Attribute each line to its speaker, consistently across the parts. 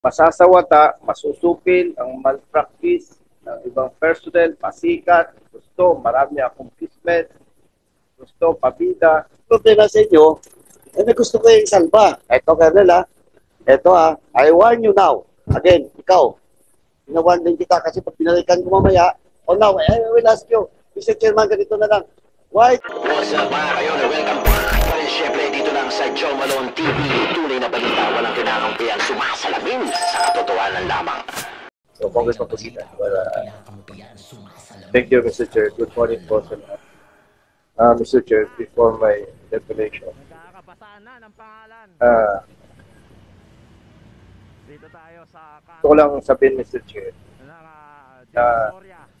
Speaker 1: masasawata, masusupil ang malpractice ng ibang personnel, pasikat, gusto, marami accomplishment, gusto, pabida. Problema sa inyo, gusto ko yung salba. Eto, Colonel, eto, I warn you now. Again, ikaw, pinawarn din kita kasi pag pinalikan ko mamaya, now, I will ask you, Mr. Chairman, ganito na lang. Why?
Speaker 2: What's up mga kayo? Welcome back pa rin syempre dito lang sa Joe Malone TV. Tunay na balita, walang kinakampihan, sumasalamin sa katotohanan lamang.
Speaker 1: So, Congressman Pusita. Thank you, Mr. Chair. Good morning po sa lahat. Mr. Chair, before my declaration,
Speaker 3: dito tayo sa
Speaker 1: gusto ko lang sabihin, Mr. Chair, na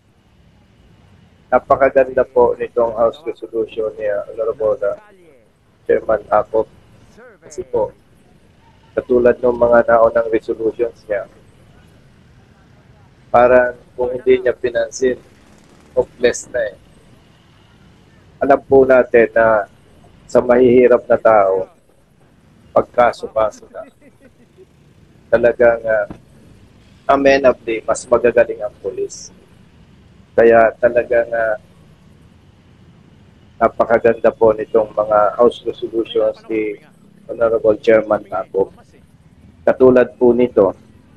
Speaker 1: napakaganda po nitong House Resolution ni Honorable Chairman Acop. Kasi po, katulad ng mga naunang resolutions niya, parang kung hindi niya pinansin, hopeless na eh. Alam po natin na sa mahihirap na tao, pagkaso-kaso na, talagang amenably, mas magagaling ang pulis. Kaya talagang napakaganda po nitong mga House Resolutions ni Honorable Chairman Acop. Katulad po nito,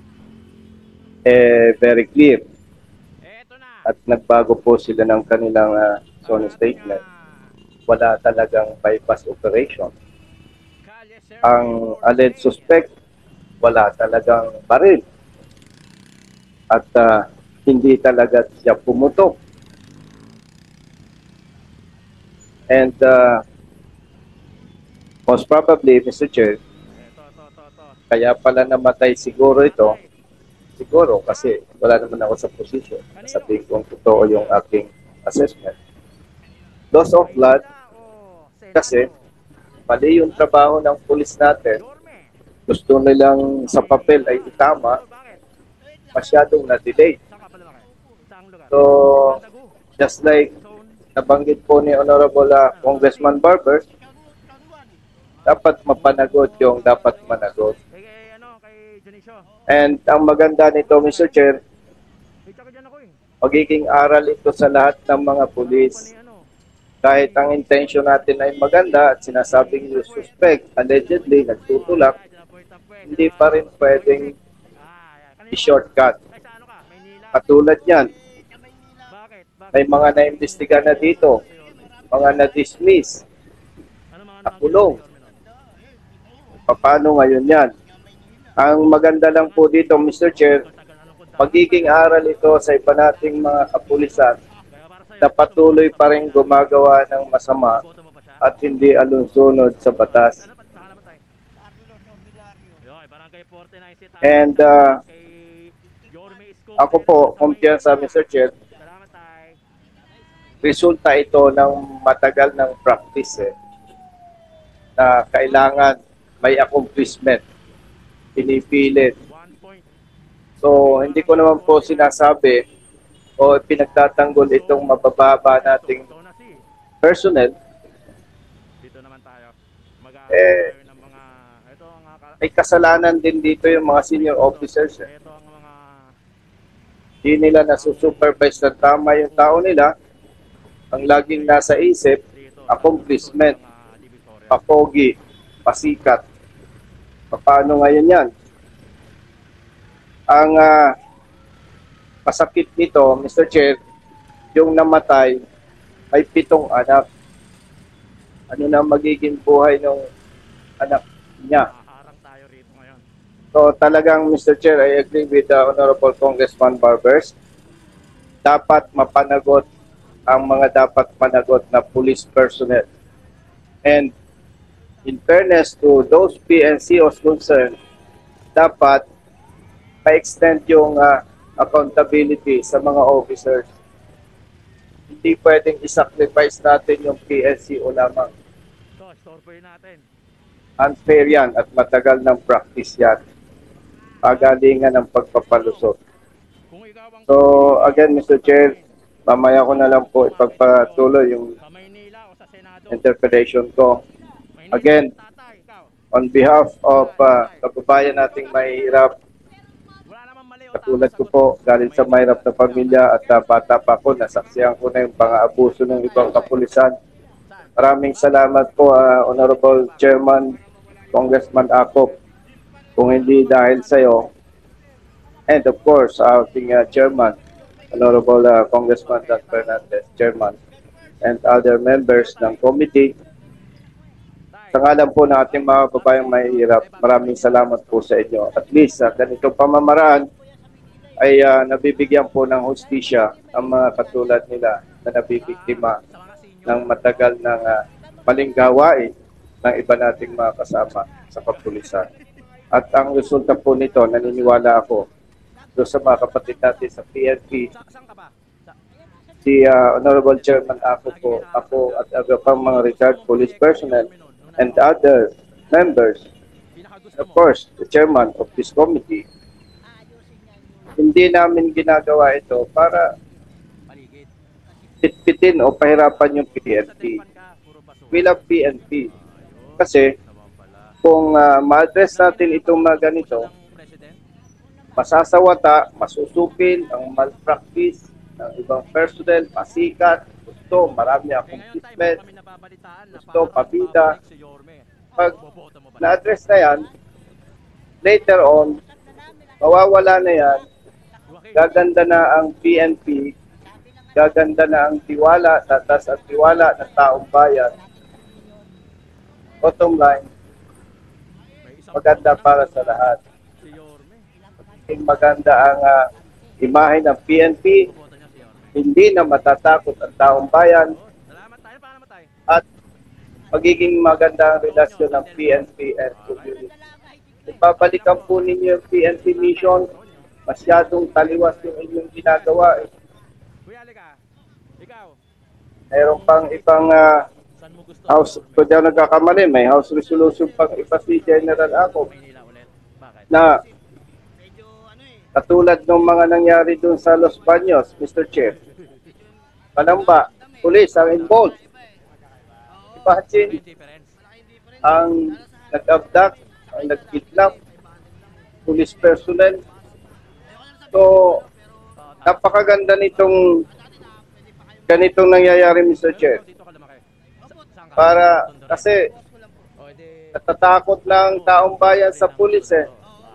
Speaker 1: very clear. At nagbago po sila ng kanilang zone statement. Wala talagang bypass operation. Ang alleged suspect, wala talagang baril. At hindi talaga siya pumutok. And most probably, Mr. Chair, kaya pala namatay siguro ito, siguro kasi wala naman ako sa posisyon. Sabihin kong totoo yung aking assessment. Loss of blood, kasi mali yung trabaho ng pulis natin. Gusto nilang sa papel ay itama, masyadong na-delay. So, just like nabanggit po ni Honorable Congressman Barber, dapat mapanagot yung dapat managot. And ang maganda nito, Mr. Chair, magiging aral ito sa lahat ng mga pulis. Kahit ang intention natin ay maganda at sinasabing yung suspect, allegedly, nagtutulak, hindi pa rin pwedeng i-shortcut. Katulad yan, may mga na-imbestiga na dito, mga na-dismiss, nakulong. Paano ngayon yan? Ang maganda lang po dito, Mr. Chair, magiging aral ito sa iba nating mga kapulisan na patuloy pa rin gumagawa ng masama at hindi alunsunod sa batas. And ako po, kumpiyansa, Mr. Chair, resulta ito ng matagal ng practice na kailangan may accomplishment, pinipilit. So, hindi ko naman po sinasabi o pinagtatanggol itong mabababa nating personnel. May kasalanan din dito yung mga senior officers. Hindi nila nasusupervise ng tama yung tao nila. Ang laging nasa isip, accomplishment, papogi, pasikat. Paano ngayon yan? Ang masakit nito, Mr. Chair, yung namatay ay 7 anak. Ano na magiging buhay ng anak niya? So talagang, Mr. Chair, I agree with the Honorable Congressman Barbers. Dapat mapanagot ang mga dapat panagot na police personnel. And in fairness to those PNCOs concerned, dapat ma-extend yung accountability sa mga officers. Hindi pwedeng isacrifice natin yung PNCO lamang. Unfair yan at matagal ng practice yan. Pagalingan ng pagpapalusot. So again, Mr. Chair, mamaya ko na lang po ipagpatuloy yung interpretation ko. Again, on behalf of kababayan nating mahihirap, Katulad ko po, galing sa mahirap na pamilya at bata pa ako, nasaksihan ko na yung pang-aabuso ng ibang kapulisan. Maraming salamat po, Honorable Chairman, Congressman Acop. Kung hindi dahil sa iyo, and of course, ating Chairman, Honorable Congressman Dan Fernandez, Chairman, and other members ng committee, sa ngalan po ng ating mga babayang mahihirap, maraming salamat po sa inyo. At least, ganitong pamamaraan ay nabibigyan po ng hustisya ang mga katulad nila na nabibiktima ng matagal ng maling gawain ng iba nating mga kasama sa kapulisan. At ang resulta po nito, naniniwala ako, doon sa mga kapatid natin sa PNP, si Honorable Chairman ako at iba pang mga retired police personnel and other members, of course, the chairman of this committee, hindi namin ginagawa ito para pitpitin o pahirapan yung PNP. We love PNP. Kasi kung ma-address natin itong mga ganito, masasawata, masusupil ang malpractice ng ibang personnel, pasikat, gusto, marami accomplishment, gusto, pabida. Pag na-address na yan, later on, mawawala na yan, gaganda na ang PNP, gaganda na ang tiwala, tatas at tiwala ng taong bayan. Bottom line, maganda para sa lahat. Maganda ang imahe ng PNP, hindi na matatakot ang taong bayan, at magiging maganda ang relasyon ng PNP and community. Ipabalikan po ninyo yung PNP mission, masyadong taliwas yung inyong ginagawa. Mayroon pang ibang house, kung di ako nagkakamali, may house resolution pang iba si General ako na katulad ng mga nangyari doon sa Los Baños, Mr. Chair. Panamba, police ang involved. Imagine, ang nag-abduct, ang nag-kidnap, police personnel. So, napakaganda nitong ganitong nangyayari, Mr. Chair. Para, kasi, natatakot lang taong bayan sa pulis eh.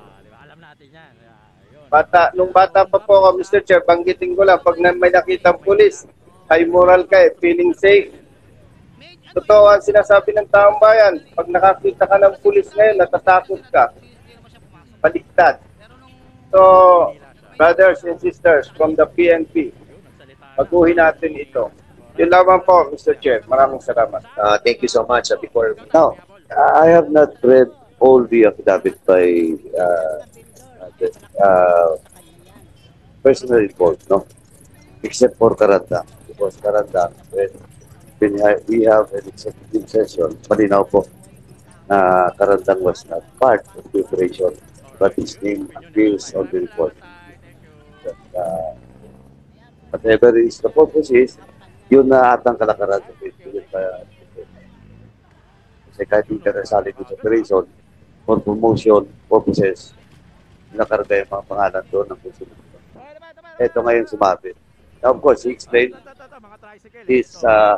Speaker 1: Nung bata pa po ako, Mr. Chair, banggitin ko lang, pag may nakitang pulis, high moral ka eh, feeling safe. Totoo ang sinasabi ng taong bayan, pag nakakita ka ng pulis ngayon, natatakot ka. Baliktad. So, brothers and sisters from the PNP, baguhin natin ito. Yun lamang po, Mr. Chair. Maraming salamat.
Speaker 4: Thank you so much. Now, I have not read all the affidavit by personal report, no? Except for Karanda. Because Karanda, when we have an executive session, malinaw po na Karandang was not part of the operation, but his name appears on the report. But, whatever is the purpose is, yun na atang kalakaran sa Facebook. Kasi kahit hindi ka nasali sa operation, for promotion purposes, nakarga yung mga pangalan doon ng pusunod. Ito ngayon sumabit. Now, of course, he explained his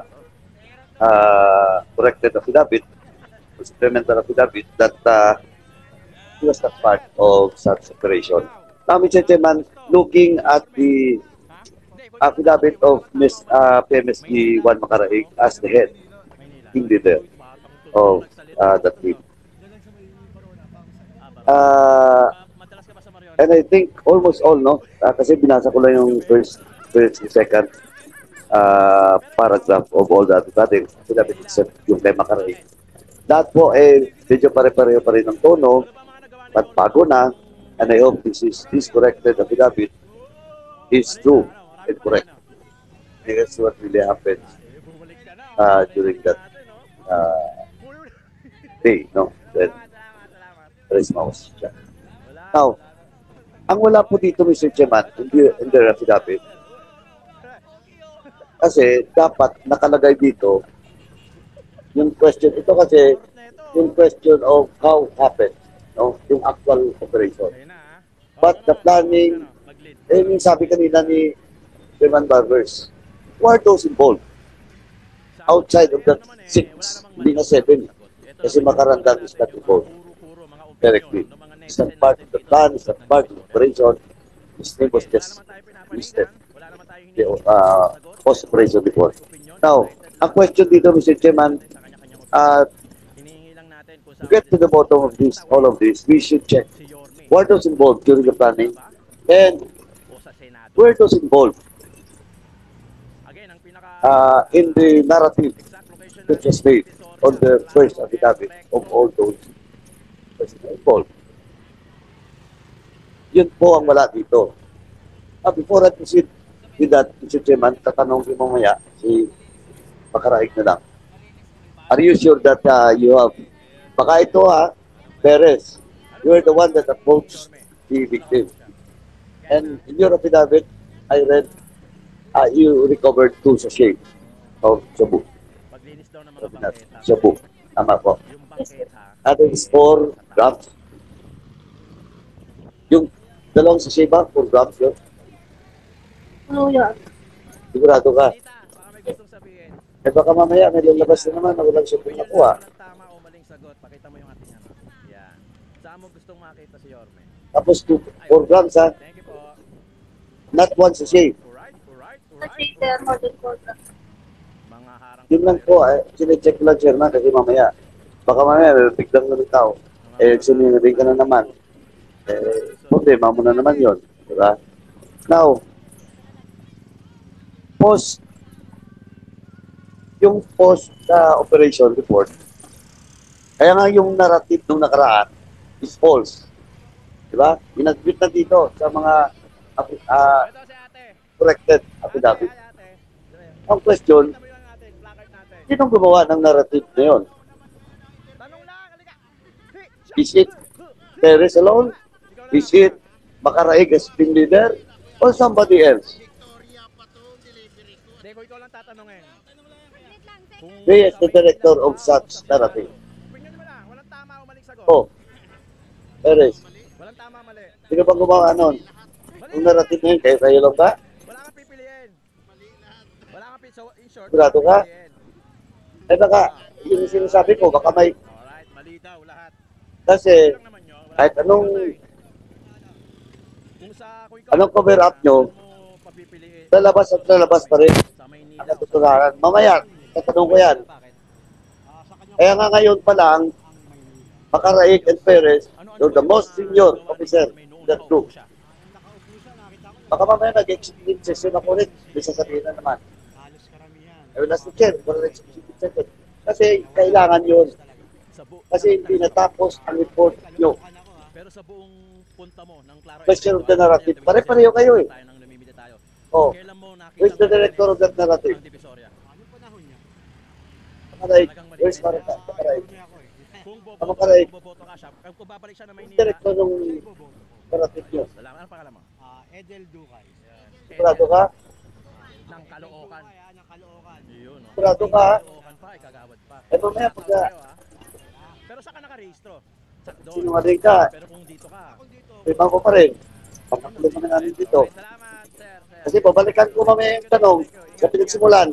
Speaker 4: corrected affidavit, supplemental affidavit, that he was not part of such operation. Now, Mr. Chairman, looking at the affidavit of Ms. PMSD Juan Macaraig as the head, team leader of that team. And I think almost all, no? Kasi binasa ko lang yung first and second paragraph of all the affidavit except yung kay Macaraig. Lahat po, medyo pare-pareho pa rin ang tono, but bago na, and I hope this corrected affidavit is true and correct. That's what really happened during that day, no? When Charisma was shot. Now, ang wala po dito, Mr. Chairman, in the affidavit, kasi dapat nakalagay dito yung question. Ito kasi yung question of how happened, no? Yung actual operation. But the planning, yung sabi kanina ni Chairman Barbers, who are those involved? Outside of the 6, hindi na 7. Kasi Macarandang is not involved directly. It's not part of the plan, it's not part of the operation. His name was just listed. The post-operation report. Now, ang question dito, Mr. Chairman, to get to the bottom of this, all of this, we should check what was involved during the planning and where those involved in the narrative that was made on the first affidavit of all those persons involved. Yun po ang wala dito. Before I proceed with that, Mr. Chairman, tatanong ko mamaya si Makaraig na lang. Are you sure that you have, baka ito Perez, you are the one that approached the victim. And in your affidavit, I read, you recovered 2 sachets of shabu. Shabu. Tama po. That is 4 grams. Yung dalawang sachet ba? 4 grams yun?
Speaker 5: Oo, yan.
Speaker 4: Sigurado ka?
Speaker 3: Baka may gustong sabihin.
Speaker 4: Baka mamaya may lalabas na naman na walang shabu nakuha.
Speaker 3: Walang tama o maling sagot. Pakita mo yung ating ano. Yan. Saan mo gustong makita si Yorme?
Speaker 4: Tapos 4 grams
Speaker 3: Thank you po.
Speaker 4: not 1 sachet.
Speaker 3: Alright.
Speaker 5: Kasi there more than 4 grams.
Speaker 3: Mga harang.
Speaker 4: Yun lang po, sinecheck ko lang, Chairman, kasi mamaya, baka mamaya, biglang na rin tao. Sinunod ka na naman. Problema mo na naman yun. Diba? Now, yung post operation report, kaya nga yung narrative nung nakaraan is false. Diba? Inadmit na dito sa mga
Speaker 3: Ito si ate.
Speaker 4: corrected affidavit.
Speaker 3: Ate.
Speaker 4: Ang question,
Speaker 3: Kita mo yung atin. Placard natin.
Speaker 4: sinong gumawa ng narrative na yun?
Speaker 3: Tanong lang. Halika.
Speaker 4: Is it Perez alone? Is it Makaraig as team leader? Or somebody else?
Speaker 3: Hindi ko ikaw lang tatanungin.
Speaker 4: He is the director of such narrative.
Speaker 3: Opinion mo lang. Walang tama o maling sagot.
Speaker 4: Oh, Perez,
Speaker 3: Walang tama mali.
Speaker 4: sino bang gumawa nun? Yung narrative na yun, kayo lang ba?
Speaker 3: Wala kang pipiliin. Wala kang pipiliin. So, in short,
Speaker 4: Sigurado ka?
Speaker 3: pipiliin.
Speaker 4: Baka, yung sinasabi ko, baka may,
Speaker 3: Alright, mali daw lahat.
Speaker 4: kasi,
Speaker 3: Lang naman yun. Wala
Speaker 4: kahit
Speaker 3: kang
Speaker 4: anong,
Speaker 3: patay. Kung ikaw
Speaker 4: anong cover up nyo,
Speaker 3: mo papipiliin
Speaker 4: lalabas at lalabas pa rin
Speaker 3: sa Maynila
Speaker 4: ang katotohanan. Mamaya, tatanong ko yan.
Speaker 3: Bakit?
Speaker 4: Kaya nga ngayon pa lang, Makaraig and Perez, you're the most senior officer in that group. Baka mamaya nag-executive session ako rin. May sasabihin na naman. I will ask the chair for an executive session. Kasi kailangan yun. Kasi hindi natapos ang report nyo.
Speaker 3: Pero sa buong punta mo ng Claro
Speaker 4: Question of the narrative. Pare-pareho kayo eh.
Speaker 3: tayo nang namimili tayo.
Speaker 4: Oh,
Speaker 3: Kailan mo nakita
Speaker 4: where's the director of that narrative?
Speaker 3: ang Divisoria?
Speaker 4: Makaraig. Where's Makaraig?
Speaker 3: Kung
Speaker 4: Ano ka, Ray?
Speaker 3: boboto ka siya, kung babalik siya na Maynila.
Speaker 4: Director ng narrative nyo.
Speaker 3: Salamat. Ano pangalan mo?
Speaker 6: Edel Ducay.
Speaker 4: Sigurado ka?
Speaker 3: Ng Caloocan.
Speaker 6: Ng Caloocan.
Speaker 3: Yun, no?
Speaker 4: Sigurado ka?
Speaker 3: Caloocan pa, ikagawad pa.
Speaker 4: Mamaya pag
Speaker 3: Pero saan ka nakarehistro? Sa doon.
Speaker 4: sinungaling ka,
Speaker 3: Pero kung dito ka.
Speaker 4: lima ko pa rin. Pagkakulo mo na namin dito.
Speaker 3: Okay, salamat, sir.
Speaker 4: Kasi babalikan ko mamaya yung tanong sa pinagsimulan.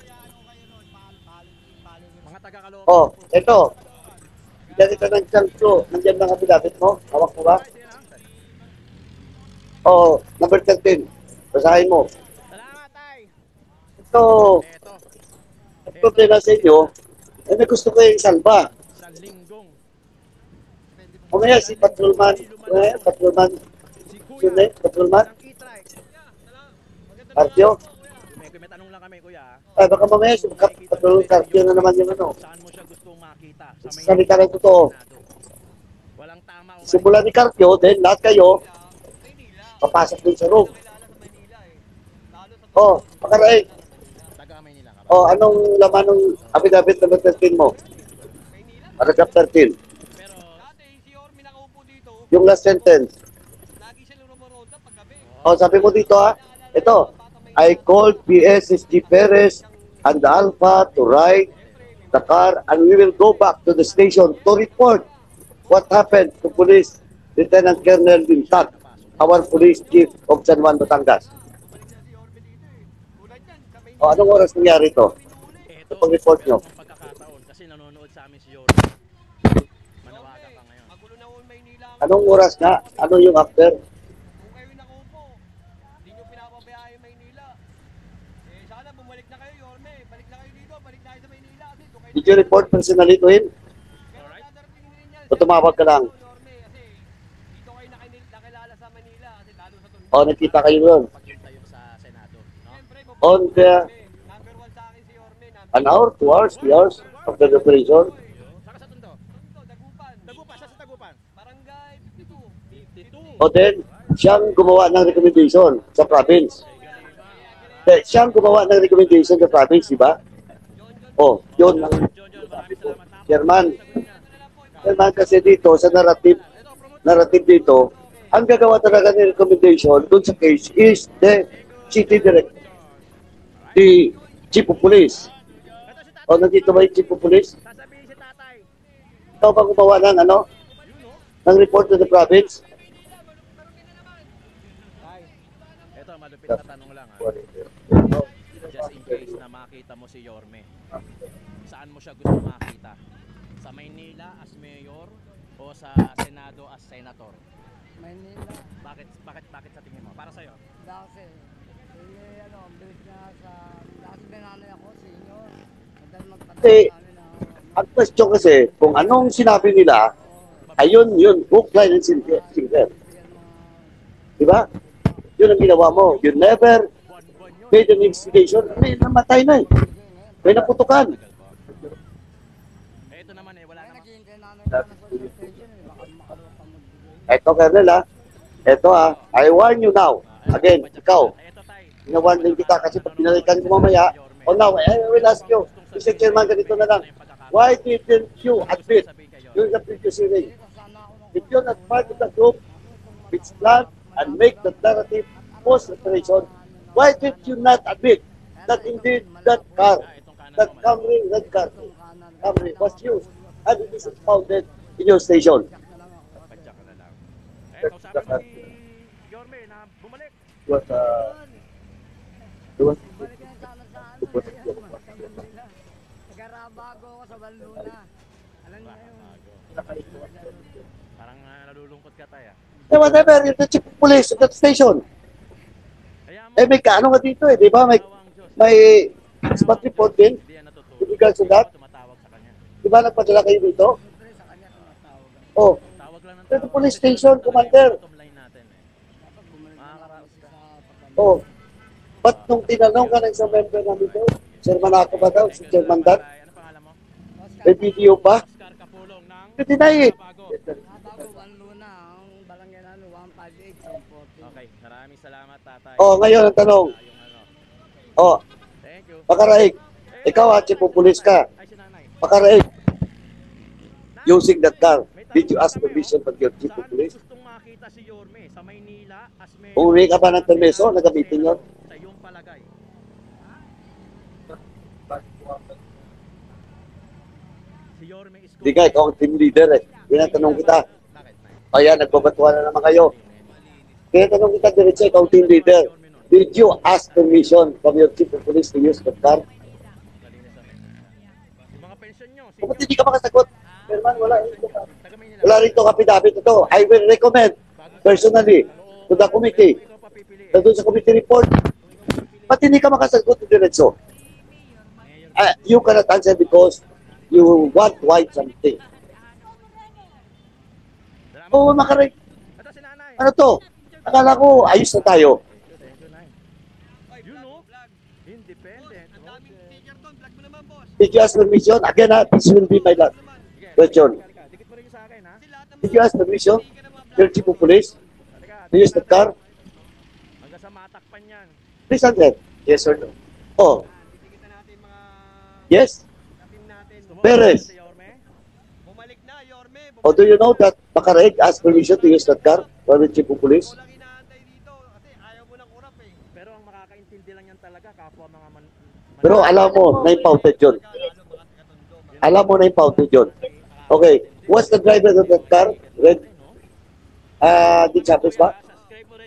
Speaker 3: Mga taga-Caloocan.
Speaker 4: Oh, eto. Diyan ito ng chunk ko. Nandiyan ng kapilapit mo. Hawak mo ba? Oh, number 13. Basahin mo.
Speaker 3: Salamat, tay.
Speaker 4: Ito,
Speaker 3: Eto,
Speaker 4: ang problema sa inyo, may gusto ko yung salba.
Speaker 3: sa linggong.
Speaker 4: Mamaya si Patrolman, Patrolman, yun eh, Patrolman,
Speaker 3: Ng e-trike.
Speaker 4: Carpio.
Speaker 3: May tanong lang kami, kuya.
Speaker 4: Baka mamaya si Patrolman Carpio na naman yung ano.
Speaker 3: Saan mo siya gustong makita? Sa
Speaker 4: Sabi ka ng totoo.
Speaker 3: Walang tama o mali.
Speaker 4: Simula ni Carpio, then lahat kayo, papasok din sa room. Oh, Makaraig.
Speaker 3: Taga Maynila ka ba?
Speaker 4: Oh, anong laman ng affidavit number 13 mo? Paragraph 13.
Speaker 3: Pero,
Speaker 6: Dati, si Ormi nakaupo dito.
Speaker 4: Yung last sentence.
Speaker 6: Lagi siya lumoroda paggabi.
Speaker 4: Oh, sabi mo dito ito, I called PSSG Perez and the Alpha to ride the car and we will go back to the station to report what happened to Police Lieutenant Colonel Bintag. our police chief of San Juan, Batangas. O, anong oras nangyari ito?
Speaker 3: Ito,
Speaker 4: Pag-report nyo.
Speaker 3: meron pang pagkakataon kasi nanonood sa amin si Yorme. Manawagan ka ngayon.
Speaker 6: Magulo na yung Maynila.
Speaker 4: Anong oras nga? Ano yung after?
Speaker 6: Kung kayo nakaupo, hindi nyo pinapabayaan yung Maynila. Eh, sana bumalik na kayo, Yorme. Balik na kayo dito, balik na kayo sa Maynila. Kasi doon kayo
Speaker 4: Did you report personally to him?
Speaker 6: Pero dadarating din yan.
Speaker 4: O tumawag ka lang?
Speaker 6: Yorme, kasi dito kayo nakilala sa Manila. Kasi lalo sa Tondo.
Speaker 4: O, nakita kayo yun.
Speaker 3: Pagpunta yung sa Senado. No?
Speaker 6: Siyempre,
Speaker 4: On the
Speaker 6: number 1 sa akin si Yorme.
Speaker 4: an hour, 2 hours, 3 hours after the operation.
Speaker 3: Saka sa Tondo.
Speaker 6: Tondo, Dagupan.
Speaker 3: Dagupan, siya sa Dagupan.
Speaker 6: Barangay 52.
Speaker 3: 52.
Speaker 4: O then, siyang gumawa ng recommendation sa province. Siyang gumawa ng recommendation sa province, di ba? O, yun ang
Speaker 3: John, maraming salamat.
Speaker 4: chairman. Chairman, kasi dito, sa narrative dito, ang gagawa talaga ng recommendation dun sa case is the city director, the chief of police. O, nandito ba yung chief of police?
Speaker 3: Sasabihin si tatay.
Speaker 4: Ikaw ba gumawa ng ano? Ng report to the province?
Speaker 3: Ito, malupit na tanong lang. Just in case na makita mo si Yorme. Saan mo siya gusto makita? Sa Maynila as mayor o sa Senado as senator?
Speaker 7: Maynila,
Speaker 3: Bakit sa tingin mo? Para sa'yo?
Speaker 7: dati, bilis na sa, dati binanay ako, senior. Madal magpatay
Speaker 4: Eh,
Speaker 7: namin na,
Speaker 4: ang question kasi, kung anong sinabi nila, ayun, yun, hook, line, and sinker. Di ba? Yun ang ginawa mo. You never made an investigation. May namatay na eh. May naputukan.
Speaker 3: Ito naman wala
Speaker 7: kaya
Speaker 3: naman.
Speaker 7: naghihintay namin na sa station, baka makaluwa pa magbigay.
Speaker 4: Eto, Colonel, ha? Eto, ha? I warn you now. Again, ikaw,
Speaker 3: Ito tay.
Speaker 4: inawarn din kita kasi pag pinalikan ko mamaya, oh now, I will ask you, Mr. Chairman, ganito na lang. Why didn't you admit during the previous hearing? If you're not part of the group which planned and make the narrative post-operation, why did you not admit that indeed that car, that Camry, red car, Camry was used and it is founded in your station?
Speaker 3: Padyak ka na lang. Kausapin mo si Yorme na bumalik.
Speaker 4: It was,
Speaker 7: Balik na sana sa ano, yan, Maynila. Nagarabago ako sa Baluna. Alam niyo yun.
Speaker 3: Parang nalulungkot ka tayo.
Speaker 4: whatever, you're the chief of police of that station.
Speaker 3: Kaya mo,
Speaker 4: Eh, may kaano nga dito eh, di ba? May spot report din.
Speaker 3: hindi yan natutuwa.
Speaker 4: With regards to that,
Speaker 3: Tumatawag sa kanya.
Speaker 4: di ba nagpadala kayo dito?
Speaker 7: Siyempre sa kanya tumatawag.
Speaker 4: Oh,
Speaker 3: Tawag lang ng
Speaker 4: Pero police station, commander.
Speaker 3: Bottom line natin eh.
Speaker 7: Dapat bumalik na lang kasi sa pagkakas.
Speaker 4: oh. Ba't nung tinanong ka ng isang member namin doon, Chairman ako ba daw, si Chairman Dan?
Speaker 3: Ano pangalan mo?
Speaker 4: May video pa?
Speaker 3: Oscar Kapulong ng
Speaker 4: Deny it.
Speaker 3: Bago.
Speaker 7: Bago, Baluna, ang barangay namin, 158, 240.
Speaker 3: Okay, maraming salamat tatay.
Speaker 4: Oh, ngayon ang tanong.
Speaker 3: Yung ano.
Speaker 4: Oh,
Speaker 3: Thank you.
Speaker 4: Pakaraig. Ikaw chief of police ka.
Speaker 3: Ay, si nanay.
Speaker 4: Pakaraig. Using that car,
Speaker 3: May tanong
Speaker 4: did you
Speaker 3: lang
Speaker 4: ask
Speaker 3: kami,
Speaker 4: permission from your chief of
Speaker 3: Saan
Speaker 4: police?
Speaker 3: gustong makita si Yorme? Sa Maynila as mayor?
Speaker 4: Umuwi ka ba ng permeso? Nagamitin yun?
Speaker 3: Sa iyong palagay. Si Yorme is
Speaker 4: Hindi ka, ikaw ang team leader eh. Tinatanong kita.
Speaker 3: Bakit, Nay?
Speaker 4: O yan, nagbabatuan na naman kayo. Tinatanong kita diretso, ikaw ang team leader. Did you ask permission from your chief of police to use the car?
Speaker 3: Malinis sa Maynila. Yung mga pensyon nyo,
Speaker 4: O ba't hindi ka makasagot? Chairman, wala.
Speaker 3: taga Maynila.
Speaker 4: Wala rito kapidabit ito. I will recommend personally to the committee
Speaker 3: Ikaw papipili.
Speaker 4: na doon sa committee report. Ba't hindi ka makasagot diretso? You cannot answer because you want to hide something.
Speaker 3: Salamat.
Speaker 4: Oo, makarig.
Speaker 3: Ito si nanay.
Speaker 4: Ano to? Akala ko, ayos na tayo.
Speaker 3: Thank you, Nay.
Speaker 6: Ay,
Speaker 3: You know?
Speaker 6: vlog.
Speaker 3: Independent.
Speaker 6: Ang daming sticker doon. Vlog mo naman, boss.
Speaker 4: Did you ask permission? Again, this will be my last question.
Speaker 3: Halika, dikit mo rin yung sa akin, ha?
Speaker 6: Kasi lahat ng
Speaker 4: Did you ask permission?
Speaker 6: sticker ng mga vlog.
Speaker 4: Your chief of police
Speaker 3: Halika,
Speaker 4: to use the car?
Speaker 3: hanggang sa matakpan yan.
Speaker 4: Please answer. Yes or no? Oh,
Speaker 6: Titigita natin mga
Speaker 4: yes.
Speaker 6: team natin.
Speaker 4: Perez.
Speaker 3: Si Yorme?
Speaker 6: Bumalik na, Yorme.
Speaker 4: Or do you know that Macareg asked permission to use that car for the chief of police?
Speaker 6: Walang inaantay dito kasi ayaw mo ng kurap eh.
Speaker 3: Pero ang makakaintindi lang yan talaga, kapwa mga
Speaker 4: Pero alam mo, na-impounded yun.
Speaker 6: Lalo mga taga-Tondo.
Speaker 4: Alam mo na-impounded yun. Okay, what's the driver of that car? Red? Di Chavez ba?
Speaker 3: Subscribe mo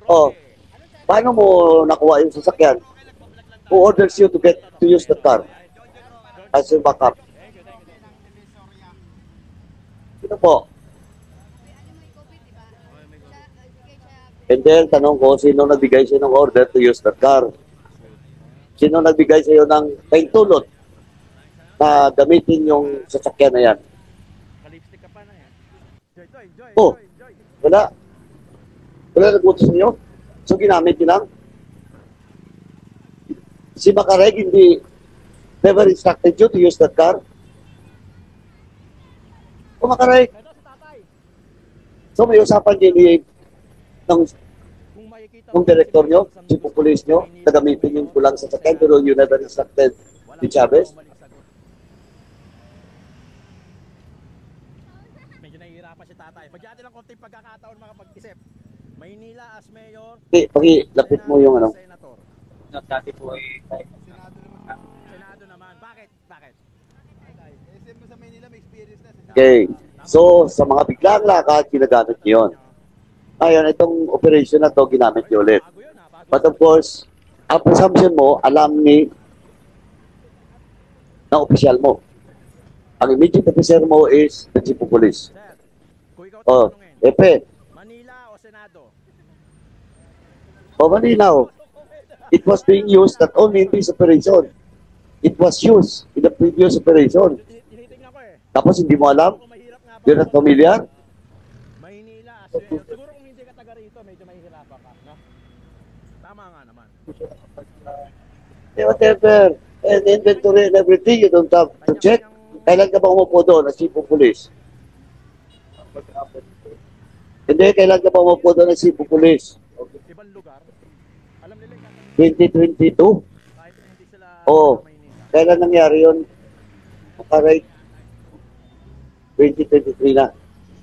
Speaker 4: Oh, paano mo nakuha yung sasakyan? Who orders you to use the car as your backup? Sino po? And then, tanong ko, sino nagbigay sa'yo ng order to use the car? Sino nagbigay sa'yo ng paintulot na gamitin yung sasakyan na yan?
Speaker 3: Kalipstick ka pa na yan.
Speaker 4: Oh, wala. Wala nag-utos niyo? So, ginamit niyo lang? Si Macareg hindi never instructed you to use that car? O Macareg? So, may usapan din ng ng director nyo, chief of police nyo, na gamitin yung pulang sasakyan, pero you never instructed si Chavez?
Speaker 3: Medyo nahihirapan si tatay. Bigyan natin lang konting pagkakataon mga pag-isip. Maynila as mayor,
Speaker 4: Okay, pakilapit mo yung ano.
Speaker 3: senator.
Speaker 1: Dati po ay
Speaker 3: Senado naman. Bakit? Bakit?
Speaker 6: SM mo sa Maynila, may experience na.
Speaker 4: Okay. So, sa mga biglang lakad, ginagamit niyo yun. Ngayon, itong operation na to ginamit niyo ulit.
Speaker 3: Bago yun ha. Bago.
Speaker 4: But of course, ang presumption mo, alam ni ng opisyal mo. Ang immediate officer mo is the chief of police.
Speaker 3: Sir, kung ikaw
Speaker 4: Oh,
Speaker 3: tatanungin,
Speaker 4: Epe,
Speaker 3: Manila o Senado?
Speaker 4: o malinaw. It was being used not only in this operation. It was used in the previous operation.
Speaker 3: Tinitingnan ko eh.
Speaker 4: Tapos hindi mo alam?
Speaker 3: Kung mahirap nga ba?
Speaker 4: You're not familiar?
Speaker 3: Maynila as mayor. Siguro kung hindi ka taga rito, medyo mahihirapan ka. No? Tama nga naman.
Speaker 4: Whatever. And inventory and everything, you don't have to check. Kailan ka ba umupo doon as chief of police? Hindi, kailan ka ba umupo doon as chief of police?
Speaker 3: Ibang lugar. Alam nila yung
Speaker 4: 2022?
Speaker 3: kahit hindi sila
Speaker 4: Oo.
Speaker 3: taga Maynila.
Speaker 4: Kailan nangyari yun? Makaray. 2023 na.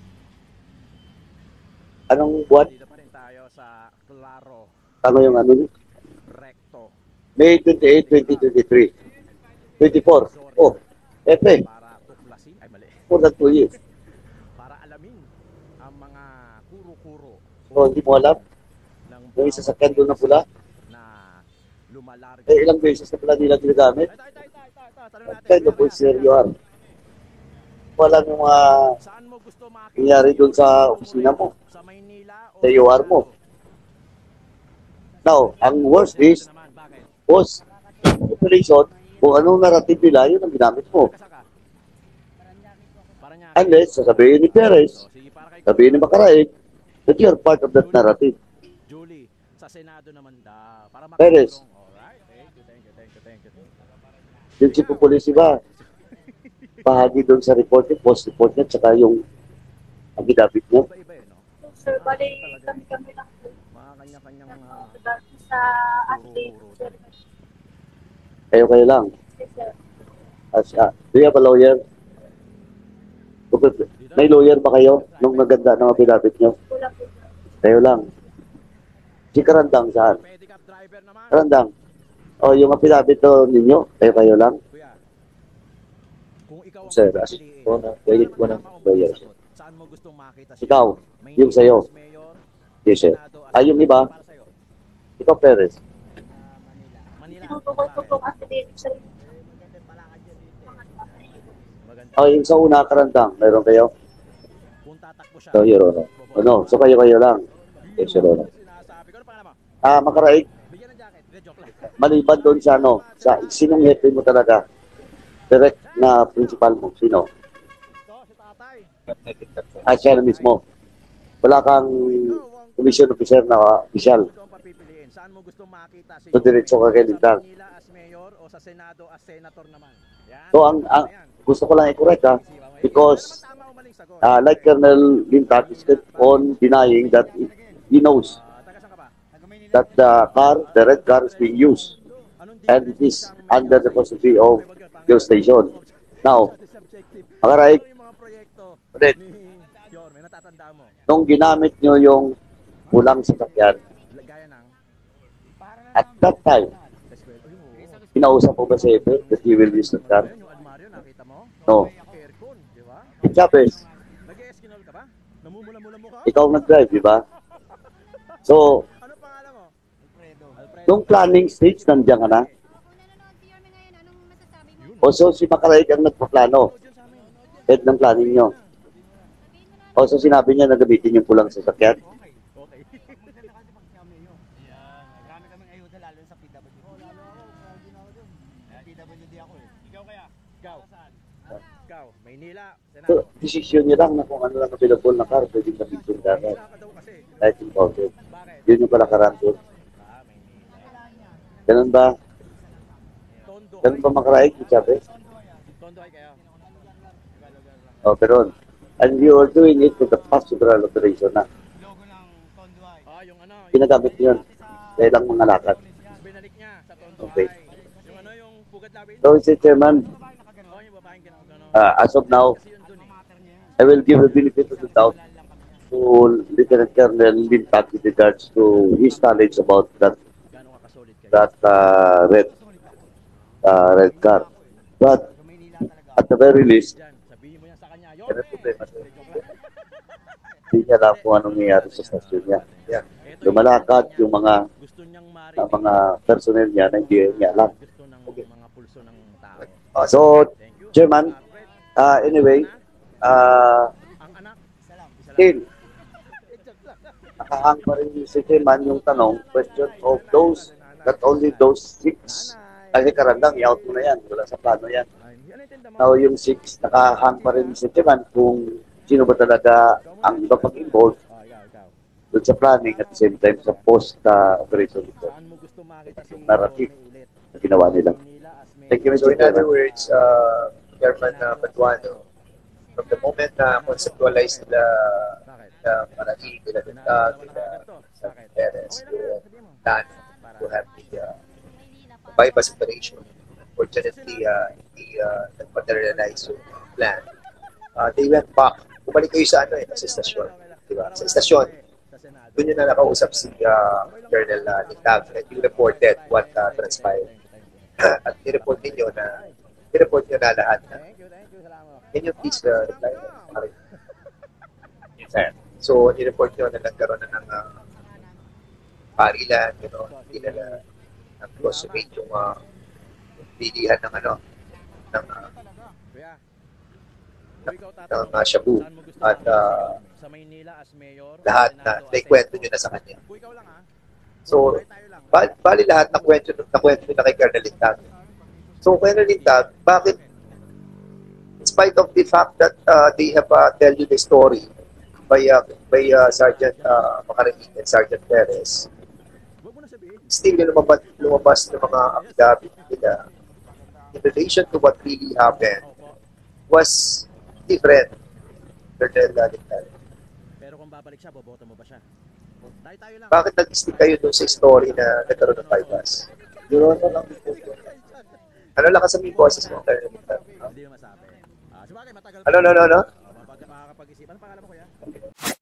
Speaker 4: Anong buwan?
Speaker 3: Dito pa rin tayo sa Claro
Speaker 4: Ano yung ano?
Speaker 3: Recto.
Speaker 4: May 28, 2023. 24. Oh, epe.
Speaker 3: Para tuklasin. Ay mali.
Speaker 4: More than 2 years.
Speaker 3: Para alamin ang mga kuro-kuro
Speaker 4: So, hindi mo alam?
Speaker 3: ng
Speaker 4: Yung sasakyan doon na pula?
Speaker 3: na lumalarga.
Speaker 4: Eh, ilang beses na pala nila ginagamit?
Speaker 3: Tanong
Speaker 4: What
Speaker 3: natin.
Speaker 4: kind of officer you are? Wala yung mga
Speaker 3: Saan mo gusto makita?
Speaker 4: nangyari doon sa opisina mo,
Speaker 3: Sa Maynila o
Speaker 4: sa UR mo. Now, ang worst is,
Speaker 3: naman, bakit?
Speaker 4: post operation, kung anong narrative nila, yun ang ginamit mo.
Speaker 3: Kasa ka? Paranaque.
Speaker 4: Unless, sasabihin ni Perez,
Speaker 3: So, sige, para kay
Speaker 4: sabihin ni Macaraig, that you're part of that narrative.
Speaker 3: Julie, sa Senado naman daw. Para
Speaker 4: Perez.
Speaker 3: Alright, thank you.
Speaker 4: Yung chief of police, iba, bahagi doon sa report niya, post report niya, tsaka yung affidavit niya.
Speaker 3: Iba-iba eh, no?
Speaker 5: Sir, bali kami lang po.
Speaker 3: Mga kanya-kanyang
Speaker 5: Sa athlete. Sir.
Speaker 4: Kayo lang.
Speaker 5: Yes, sir.
Speaker 4: Do you have a lawyer? May lawyer ba kayo nung naganda ng affidavit niyo?
Speaker 5: Wala po.
Speaker 4: Kayo lang. Si Karandang saan?
Speaker 3: pedicab driver naman.
Speaker 4: Karandang. O, yung affidavit to ninyo, kayo lang.
Speaker 3: Kuya, kung ikaw ang
Speaker 4: Sir,
Speaker 3: pipiliin,
Speaker 4: ko na, pwede ko na,
Speaker 3: tama o
Speaker 4: lawyer.
Speaker 3: mali sagot? Saan mo gustong makita siya?
Speaker 4: Ikaw,
Speaker 3: Maynila
Speaker 4: yung sa'yo.
Speaker 3: as mayor,
Speaker 4: Yes, sir.
Speaker 3: Senado as
Speaker 4: Yung
Speaker 3: mayor.
Speaker 4: iba,
Speaker 3: Para sa'yo.
Speaker 4: ikaw Perez.
Speaker 3: Manila.
Speaker 5: Tinutukol ko po kasi dito sa
Speaker 3: Maganda.
Speaker 4: O, yung sa una, Karandang, meron kayo?
Speaker 3: Kung tatakbo siya.
Speaker 4: So, Your Honor. Ano? So, kayo lang. Yes, Your Honor.
Speaker 3: Sinasabi ko, ano pangalan mo?
Speaker 4: Makaraig,
Speaker 3: Bigyan ng jacket. Hindi, joke lang.
Speaker 4: maliban doon sa ano, sa sinong hepe mo talaga? Direct na principal mo, sino?
Speaker 3: Ito, si tatay.
Speaker 4: Siya na mismo. Wala kang commission officer na official.
Speaker 3: Ito ang papipiliin. Saan mo gustong makita si
Speaker 4: So, diretso ka kay Lindang.
Speaker 3: Sa Manila as mayor o sa Senado as senator naman? Yan.
Speaker 4: So, ang gusto ko lang i-correct because
Speaker 3: Tama o maling sagot?
Speaker 4: like Colonel Lintag is kept on denying that he knows
Speaker 3: Taga saan ka ba?
Speaker 4: that the red car is being used and it is under the custody of your station. Now, Makaraig,
Speaker 3: Ano yung mga proyekto
Speaker 4: ulit,
Speaker 3: ni Yorme, natatanda mo?
Speaker 4: nung ginamit nyo yung pulang sasakyan,
Speaker 3: Gaya ng
Speaker 4: at that time, kinausap mo ba si Epe that he will use the car?
Speaker 3: Ayun, yung almaryo, nakita mo?
Speaker 4: No.
Speaker 3: Aircon, di ba?
Speaker 4: Chavez,
Speaker 3: Nag-eskinol ka ba? Namumula-mula mo ka?
Speaker 4: ikaw nag-drive, di ba? So,
Speaker 3: Ano
Speaker 4: Nung planning stage, nandiyan ka na.
Speaker 8: Kung nanonood si Yorme ngayon, anong masasabi mo?
Speaker 4: O so si Makaraig ang nagpaplano. Head ng planning nyo.
Speaker 8: Sabihin mo na.
Speaker 4: O so sinabi niya na gamitin yung pulang sasakyan.
Speaker 3: Okay.
Speaker 6: Marami kaming ayuda lalo sa PWD. PWD ako eh. Ikaw kaya?
Speaker 3: Ikaw. Ikaw, Maynila,
Speaker 4: So,
Speaker 3: Senado.
Speaker 4: decision niya lang na kung ano lang available na car, pwedeng gamitin dagat.
Speaker 3: Maynila ka daw kasi.
Speaker 4: Kahit imported.
Speaker 3: Bakit?
Speaker 4: Yun yung palakaran doon.
Speaker 3: Maynila.
Speaker 4: Ganun ba?
Speaker 3: Tondo.
Speaker 4: Ganun ba Makaraig? Sabi?
Speaker 3: Tondo ay kayo.
Speaker 4: O, pero, and you are doing it with the pastoral operation na.
Speaker 6: Logo ng Tondo ay.
Speaker 3: Yung ano,
Speaker 4: Ginagamit niyo yun. Kaya lang mga lakad.
Speaker 3: binalik niya sa Tondo
Speaker 4: Okay.
Speaker 3: ay. Yung ano, yung pugat labin.
Speaker 4: So, Mr. Chairman,
Speaker 3: Yung babaeng kinakagano.
Speaker 4: as of now,
Speaker 3: Kasi yun dun eh.
Speaker 4: I will give a benefit of the doubt to Lieutenant Colonel Lintat with regards to his knowledge about that
Speaker 3: Gano'n ka kasolid kayo.
Speaker 4: red car. But at the very least,
Speaker 3: Diyan, sabihin mo yan sa kanya.
Speaker 4: yan ang problema.
Speaker 3: Joke lang.
Speaker 4: Hindi niya alam kung anong nangyayari sa stasyon niya.
Speaker 3: Ito yung
Speaker 4: Lumalakad yung mga
Speaker 3: gusto niyang
Speaker 4: personnel niya na hindi niya alam.
Speaker 3: Gusto ng mga pulso ng tao.
Speaker 4: So,
Speaker 3: Thank you.
Speaker 4: Chairman, anyway,
Speaker 3: Ang anak,
Speaker 4: still, nakahang pa rin si Chairman yung tanong, question of those, not only those 6, kasi karandang, i-out mo na yan, wala sa plano yan. Now, yung 6, nakahang pa rin si Chairman kung sino ba talaga ang iba pag-involved
Speaker 3: ikaw.
Speaker 4: doon sa planning at the same time sa post-operation ito
Speaker 3: Saan mo gusto makita si
Speaker 4: narrative
Speaker 3: Yorme ulit?
Speaker 4: na ginawa nila.
Speaker 3: Manila as may
Speaker 4: Thank you,
Speaker 1: So
Speaker 4: Mr.
Speaker 1: in other
Speaker 4: Chairman.
Speaker 1: words, Chairman Paduano, from the moment na conceptualize nila
Speaker 3: Bakit?
Speaker 1: na Marahi, nila
Speaker 3: Pinaalam
Speaker 1: Dutag,
Speaker 3: mo na
Speaker 1: nila
Speaker 3: agad to. Bakit?
Speaker 1: Perez,
Speaker 3: Okay lang yan, sabihin mo.
Speaker 1: plan to have the bypass operation. Unfortunately, hindi nag-materialize yung plan. They went back. Bumalik kayo sa sa istasyon. Diba? Sa istasyon, doon yun na nakausap si Colonel Nitag and you reported what transpired. At nireport ninyo na lahat na.
Speaker 3: Thank you, salamat.
Speaker 1: Can you please reply? Yes, sir. So, nireport nyo na nagkaroon na ng parilan, hindi na nag-consummate yung pilihan ng ng
Speaker 3: Kuya, kung ikaw tatanong,
Speaker 1: Shabu
Speaker 3: saan mo gusto
Speaker 1: at
Speaker 3: makita si Yorme? Sa Maynila as mayor,
Speaker 1: lahat na
Speaker 3: Senado as
Speaker 1: naikwento
Speaker 3: senator?
Speaker 1: nyo na sa kanya.
Speaker 3: Kung ikaw lang
Speaker 1: So,
Speaker 3: tayo lang.
Speaker 1: bali lahat na kwento nyo na kay Colonel Lintag. So, Colonel Lintag, bakit in spite of the fact that they have tell you the story by Sergeant Macaramig and Sergeant Perez,
Speaker 3: Huwag mo na sabihin.
Speaker 1: still yung lumabas ng mga affidavit nila in relation to what really happened
Speaker 3: Opo.
Speaker 1: was different. Colonel Lintag.
Speaker 3: Pero kung babalik siya, boboto mo ba siya? Tayo lang.
Speaker 1: Bakit nag-stick kayo dun sa story na nagkaroon ng bypass? Yun lang po. Ano lang kasabihin ko sa mga Colonel Lintag?
Speaker 3: Hindi mo masabi. Sabagay, matagal
Speaker 1: Ano?
Speaker 3: Makakapag-isipan. Ano pangalan mo, kuya?